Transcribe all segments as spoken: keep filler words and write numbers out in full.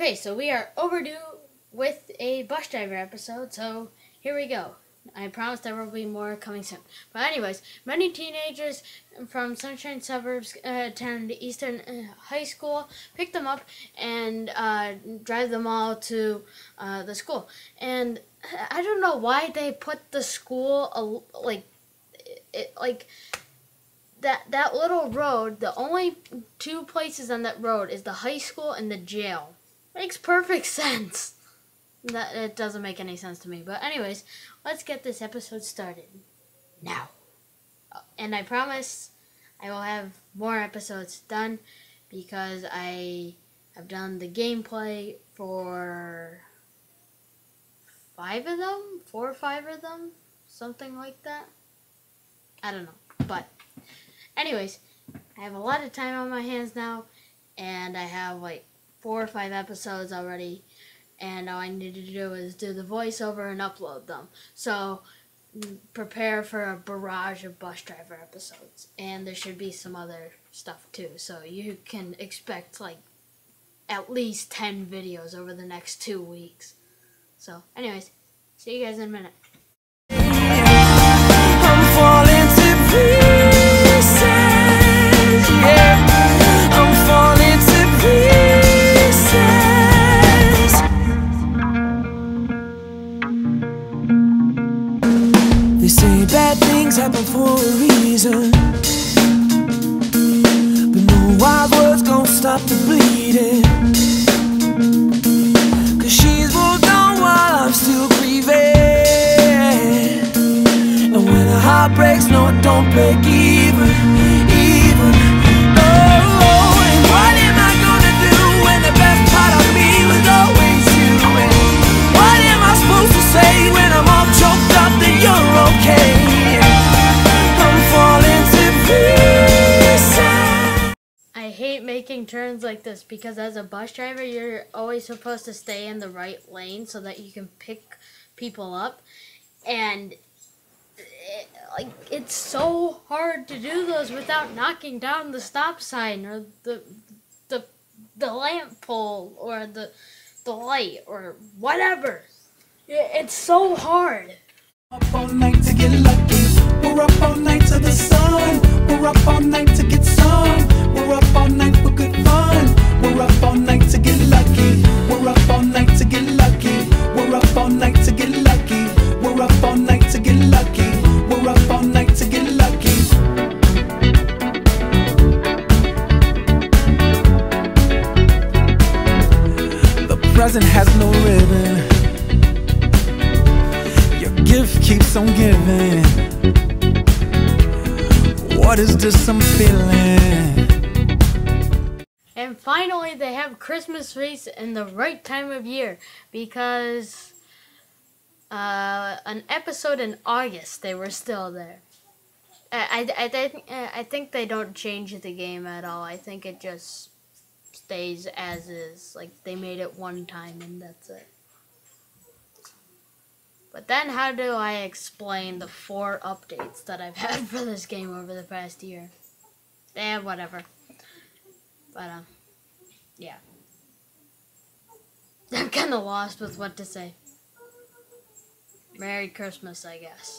Okay, so we are overdue with a bus driver episode, so here we go. I promise there will be more coming soon. But anyways, many teenagers from Sunshine Suburbs uh, attend Eastern uh, High School, pick them up, and uh, drive them all to uh, the school. And I don't know why they put the school, uh, like, it, like, that, that little road, the only two places on that road is the high school and the jail. Makes perfect sense. That it doesn't make any sense to me. But anyways, let's get this episode started now. And I promise I will have more episodes done because I have done the gameplay for five of them, four or five of them, something like that. I don't know. But anyways, I have a lot of time on my hands now, and I have like four or five episodes already, and all I need to do is do the voiceover and upload them. So prepare for a barrage of bus driver episodes, and there should be some other stuff too. So you can expect like at least ten videos over the next two weeks. So anyways, see you guys in a minute. I'm falling to pieces, yeah. I'm falling to pieces. They say bad things happen for a reason, but no wild words gon' stop the bleeding. Cause she's moved on while I'm still grieving, and when a heart breaks, no, it don't break even, even. Oh, and what am I gonna do when the best part of me was always you? And what am I supposed to say when I'm all choked up that you're okay? I'm falling to pieces. I hate making turns like this because as a bus driver, you're always supposed to stay in the right lane so that you can pick people up, and it, like it's so hard to do those without knocking down the stop sign or the the the lamp pole or the the light or whatever. It's so hard. Up all night to get lucky. We're up all night to the sun. We're up all night to get some. We're up all night for good fun. We're up all night to get lucky. We're up all night to get lucky. We're up all night to get lucky. We're up all night to get lucky. We're up all night to get lucky. The present has no ribbon. Gift keeps on giving. What is this I'm feeling? And finally, they have Christmas trees in the right time of year because uh, an episode in August they were still there. I I I think I think they don't change the game at all. I think it just stays as is. Like they made it one time and that's it. But then how do I explain the four updates that I've had for this game over the past year? Eh, whatever. But, um, yeah. I'm kind of lost with what to say. Merry Christmas, I guess.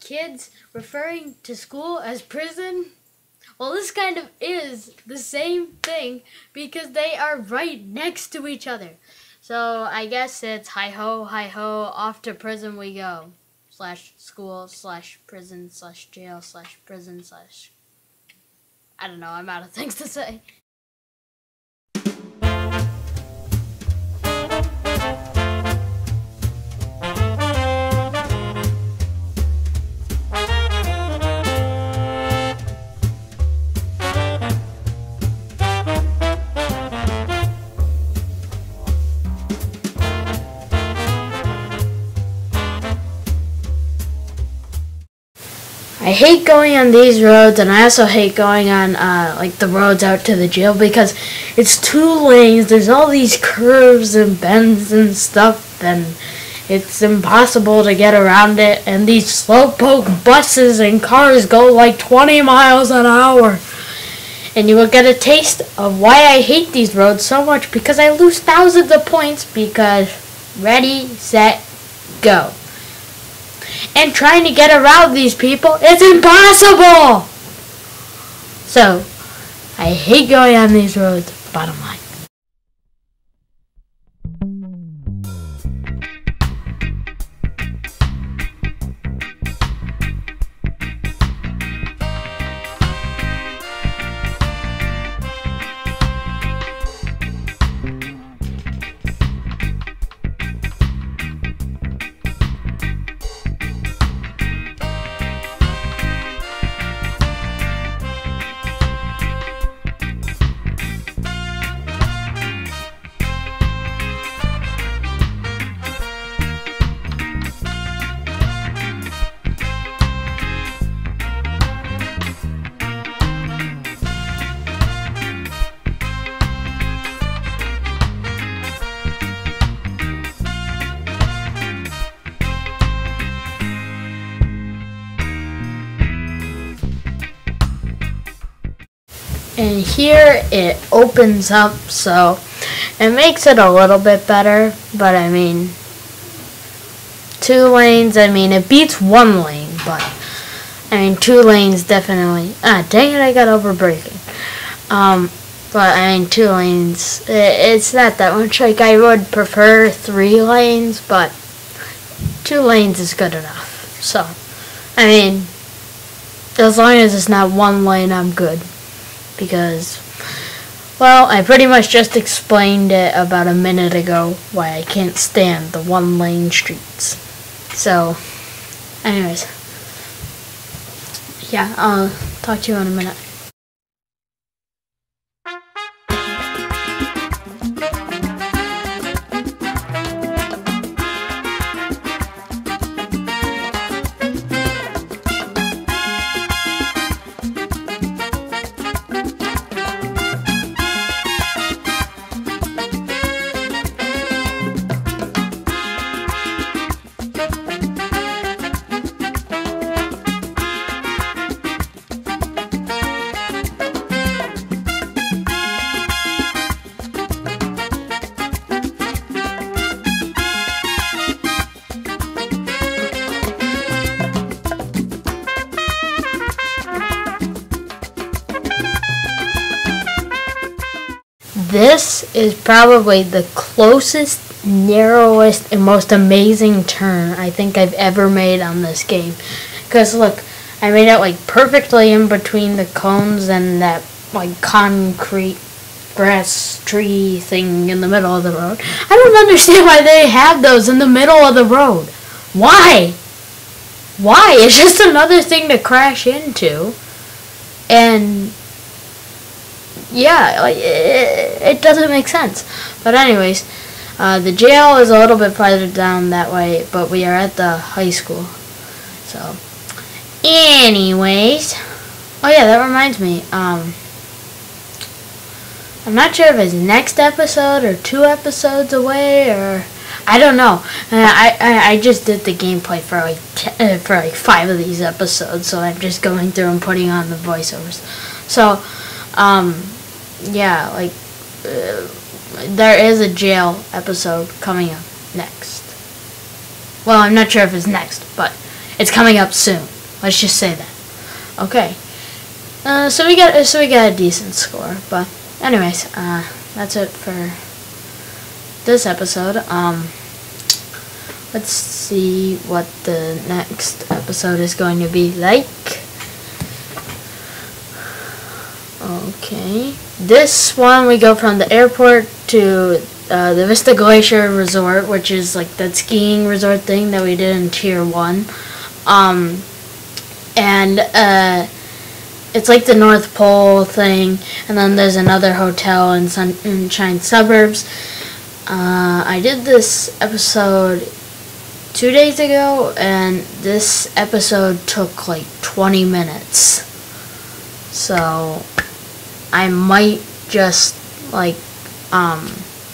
kids referring to school as prison. Well, this kind of is the same thing because they are right next to each other. So I guess it's hi-ho, hi-ho, off to prison we go. Slash school, slash prison, slash jail, slash prison, slash... I don't know, I'm out of things to say. I hate going on these roads, and I also hate going on uh, like the roads out to the jail because it's two lanes. There's all these curves and bends and stuff, and it's impossible to get around it. And these slowpoke buses and cars go like twenty miles an hour. And you will get a taste of why I hate these roads so much because I lose thousands of points because ready, set, go. And trying to get around these people is impossible! So, I hate going on these roads, bottom line. And here it opens up, so it makes it a little bit better, but I mean, two lanes, I mean, it beats one lane, but I mean, two lanes definitely, ah, dang it, I got over braking. Um, but I mean, two lanes, it, it's not that much. Like, I would prefer three lanes, but two lanes is good enough. So, I mean, as long as it's not one lane, I'm good. Because, well, I pretty much just explained it about a minute ago why I can't stand the one-lane streets. So, anyways, yeah, I'll talk to you in a minute. This is probably the closest, narrowest, and most amazing turn I think I've ever made on this game. Because look, I made it like perfectly in between the cones and that like concrete grass tree thing in the middle of the road. I don't understand why they have those in the middle of the road. Why? Why? It's just another thing to crash into. And yeah, like it, it doesn't make sense. But anyways, uh, the jail is a little bit farther down that way, but we are at the high school. So, anyways, oh yeah, that reminds me. Um, I'm not sure if it's next episode or two episodes away, or I don't know. Uh, I, I I just did the gameplay for like t uh, for like five of these episodes, so I'm just going through and putting on the voiceovers. So, um, yeah, like uh, there is a jail episode coming up next. Well, I'm not sure if it's next, but it's coming up soon. Let's just say that. Okay. Uh, so we got so we got a decent score. But anyways, uh, that's it for this episode. Um, let's see what the next episode is going to be like. Okay. This one we go from the airport to uh, the Vista Glacier Resort, which is like that skiing resort thing that we did in Tier one. Um, and uh, it's like the North Pole thing, and then there's another hotel in Sunshine Suburbs. Uh, I did this episode two days ago, and this episode took like twenty minutes. So I might just like um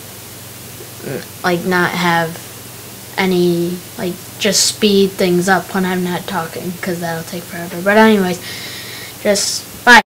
like not have any, like just speed things up when I'm not talking, because that'll take forever. But anyways, just